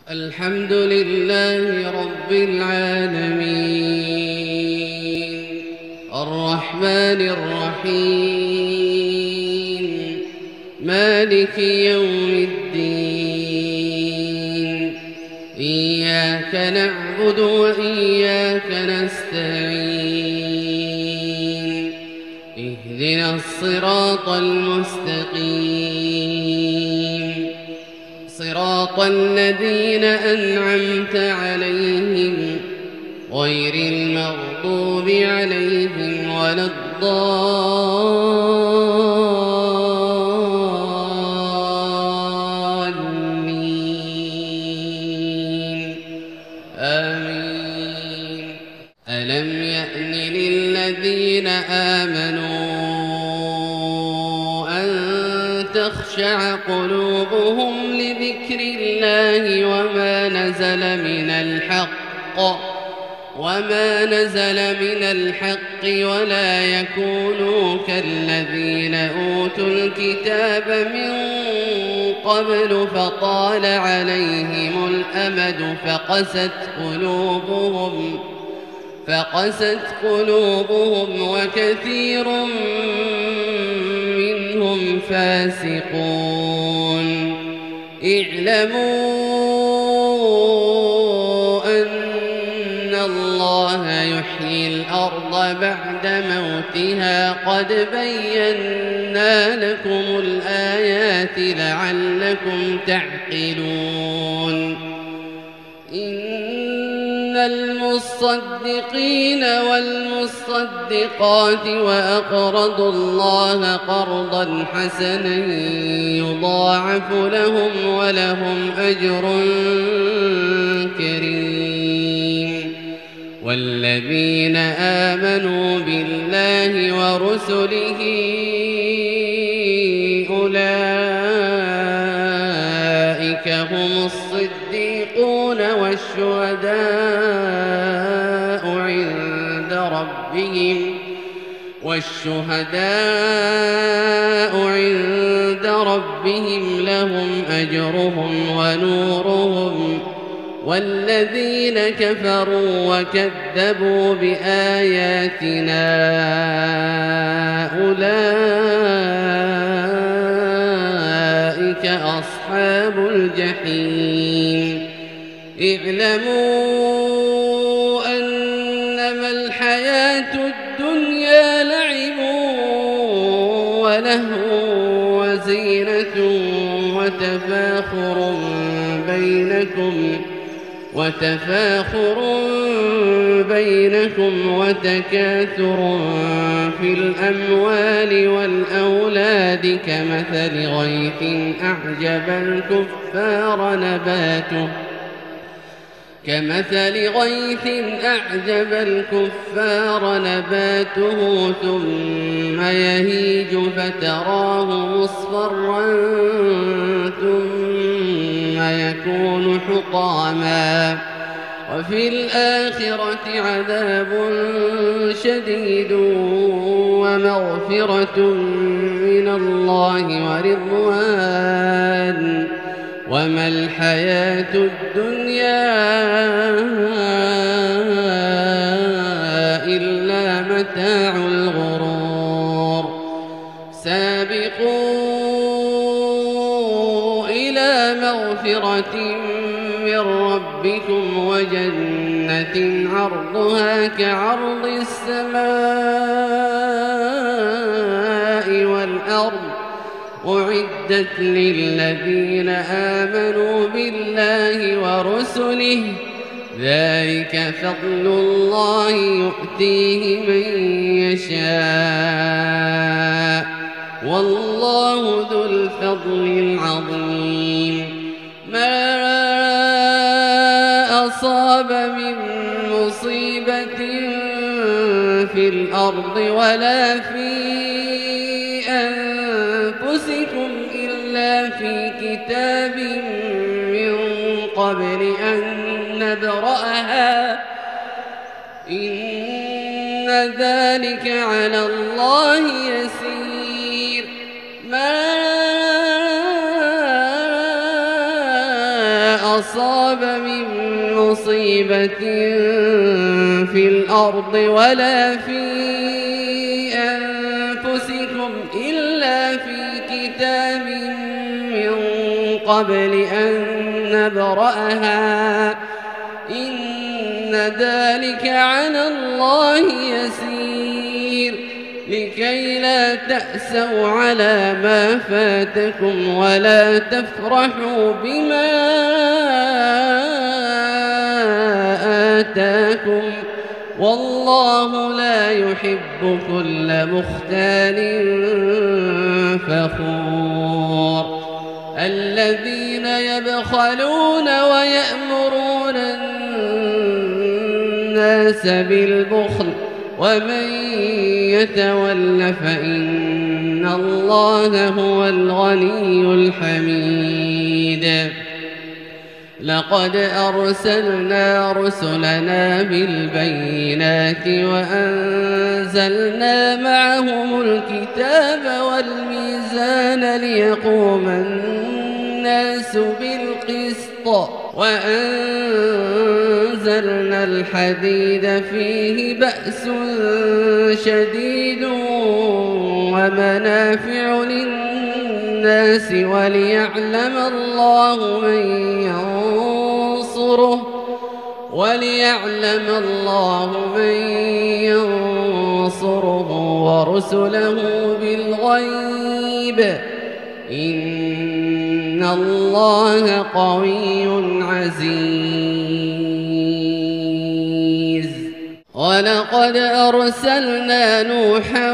الحمد لله رب العالمين الرحمن الرحيم مالك يوم الدين إياك نعبد وإياك نستعين اهدنا الصراط المستقيم صراط الذين أنعمت عليهم غير المغضوب عليهم ولا الضالين آمين. ألم يأن للذين آمنوا أن تخشع قلوبهم لذكر الله وما نزل من الحق ولا يكونوا كالذين أوتوا الكتاب من قبل فطال عليهم الأمد فقست قلوبهم وكثير منهم فاسقون. اعلموا أن الله يحيي الأرض بعد موتها قد بينا لكم الآيات لعلكم تعقلون. إن المصدقين والمصدقات وأقرضوا الله قرضا حسنا يضاعف لهم ولهم أجر كريم. والذين آمنوا بالله ورسله أولئك هم الصديقون والشهداء عند ربهم لهم أجرهم ونورهم. والذين كفروا وكذبوا بآياتنا أولئك أصحاب الجحيم. اعلموا أنما الحياة الدنيا لعب ولهو وزينة وتفاخر بينكم وتكاثر في الأموال والأولاد كمثل غيث أعجب الكفار نباته ثم يهيج فتراه مصفرا ثم يكون حطاما وفي الآخرة عذاب شديد ومغفرة من الله ورضوان وما الحياة الدنيا إلا متاع الغرور. سابقوا إلى مغفرة من ربكم وجنة عرضها كعرض السماء والأرض أعدت للذين آمنوا بالله ورسله ذلك فضل الله يؤتيه من يشاء والله ذو الفضل العظيم. ما أصاب من مصيبة في الأرض ولا في أنفسكم إلا في كتاب من قبل أن نبرأها إن ذلك على الله يسير. ما أصاب من مصيبة في الأرض ولا في أنفسكم إلا في كتاب من قبل أن نبرأها إن ذلك على الله يسير لكي لا تأسوا على ما فاتكم ولا تفرحوا بما آتاكم والله لا يحب كل مختال فخور الذين يبخلون ويأمرون الناس بالبخل ومن يتول فإن الله هو الغني الحميد لقد أرسلنا رسلنا بالبينات وأنزلنا معهم الكتاب والميزان ليقوم الناس بالقسط وأنزلنا الحديد فيه بأس شديد ومنافع للناس وليعلم الله من ينصره ورسله بالغيب إن الله قوي عزيز ولقد أرسلنا نوحا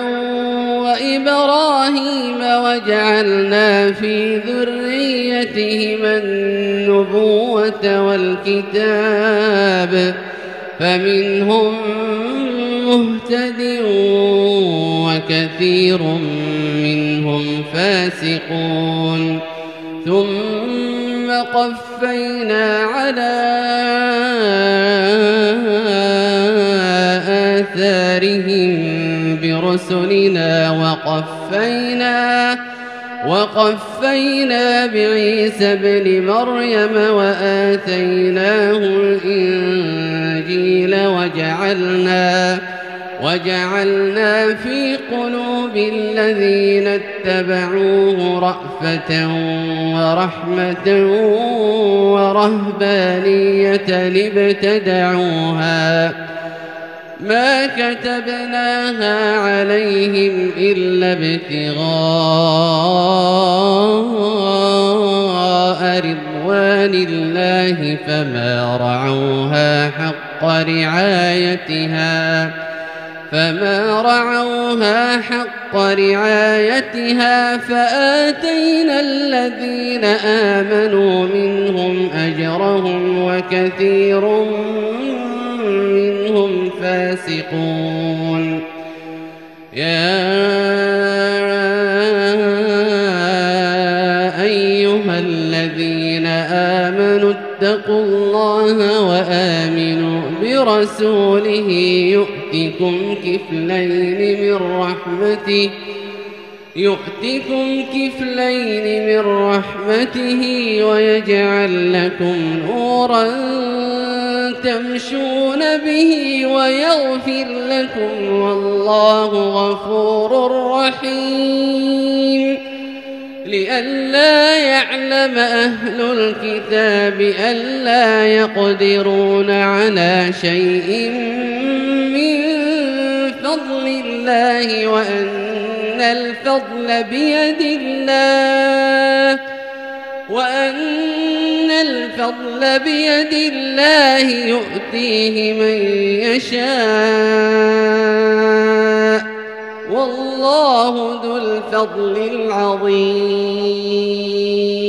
وإبراهيم وجعلنا في ذريتهما النبوة والكتاب فمنهم مهتد وكثير منهم فاسقون ثم قفينا على آثارهم برسلنا وقفينا بعيسى ابن مريم وآتيناه الإنجيل وجعلنا في قلوب الذين اتبعوه رأفة ورحمة ورهبانية ابتدعوها ما كتبناها عليهم إلا ابتغاء رضوان الله فما رعوها حق رعايتها فآتينا الذين آمنوا منهم أجرهم وكثير منهم فاسقون يا أيها الذين آمنوا اتقوا الله وآمنوا برسوله يؤتكم كفلين من رحمته ويجعل لكم نورا تمشون به ويغفر لكم والله غفور رحيم لئلا يعلم أهل الكتاب ألا يقدرون على شيء من فضل الله وأن الفضل بيد الله يؤتيه من يشاء والله ذو الفضل العظيم